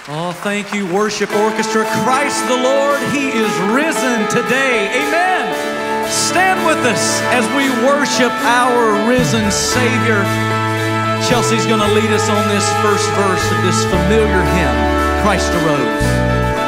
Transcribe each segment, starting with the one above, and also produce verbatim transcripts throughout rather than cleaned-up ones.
Oh, thank you, worship orchestra. Christ the Lord, He is risen today. Amen. Stand with us as we worship our risen Savior. Chelsea's going to lead us on this first verse of this familiar hymn, Christ Arose.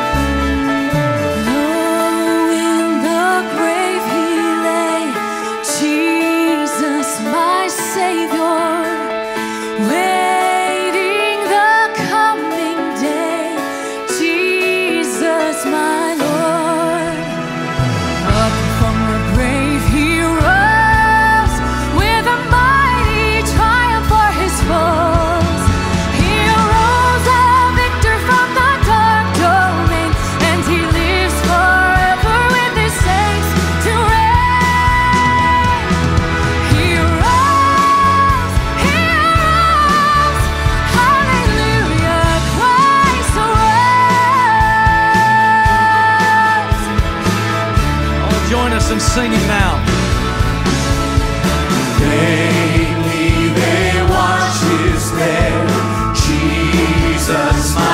And singing now. Daily they wash His bed, Jesus my